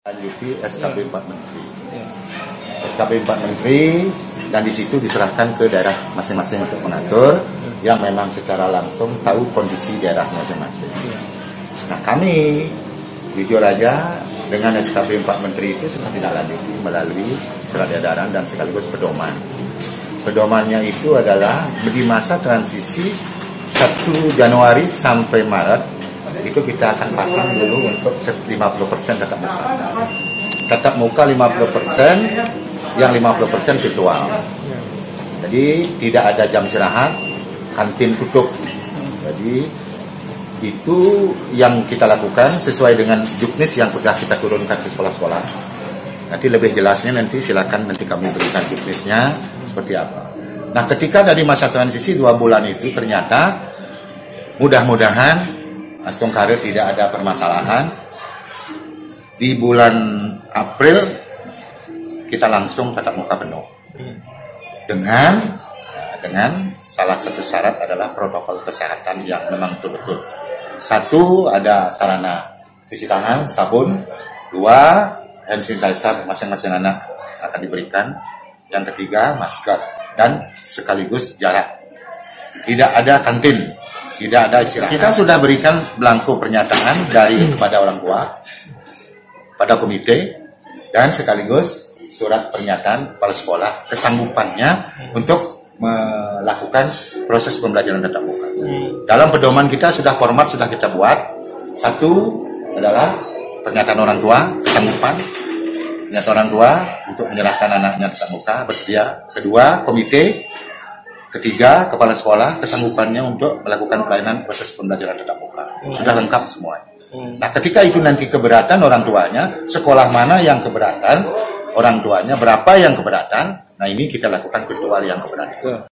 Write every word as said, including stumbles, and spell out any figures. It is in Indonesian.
Lanjuti S K B empat Menteri. S K B empat Menteri, dan di situ diserahkan ke daerah masing-masing untuk mengatur yang memang secara langsung tahu kondisi daerah masing-masing. Nah, kami jujur aja dengan S K B empat Menteri itu sudah tidak lanjuti melalui surat edaran dan sekaligus pedoman. Pedomannya itu adalah di masa transisi satu Januari sampai Maret itu kita akan pasang dulu untuk lima puluh persen tatap muka. Tatap muka lima puluh persen, yang lima puluh persen virtual. Jadi tidak ada jam istirahat, kantin tutup. Jadi itu yang kita lakukan sesuai dengan juknis yang sudah kita turunkan ke sekolah-sekolah. Nanti lebih jelasnya nanti silakan nanti kami berikan juknisnya seperti apa. Nah, ketika dari masa transisi dua bulan itu ternyata mudah-mudahan Astong Karir tidak ada permasalahan. Di bulan April kita langsung tatap muka penuh. Dengan dengan salah satu syarat adalah protokol kesehatan yang memang betul-betul. Satu, ada sarana cuci tangan, sabun. Dua, hand sanitizer masing-masing anak akan diberikan. Yang ketiga, masker dan sekaligus jarak. Tidak ada kantin. Tidak ada istirahat. Kita sudah berikan belangko pernyataan dari kepada orang tua, pada komite, dan sekaligus surat pernyataan kepala sekolah kesanggupannya untuk melakukan proses pembelajaran tatap muka. Dalam pedoman kita sudah format sudah kita buat. Satu adalah pernyataan orang tua, kesanggupan pernyataan orang tua untuk menyerahkan anaknya tatap muka bersedia. Kedua, komite. Ketiga, kepala sekolah kesanggupannya untuk melakukan pelayanan proses pembelajaran tatap muka. Sudah lengkap semuanya. Nah, ketika itu nanti keberatan orang tuanya, sekolah mana yang keberatan, orang tuanya berapa yang keberatan, nah ini kita lakukan virtual yang keberatan.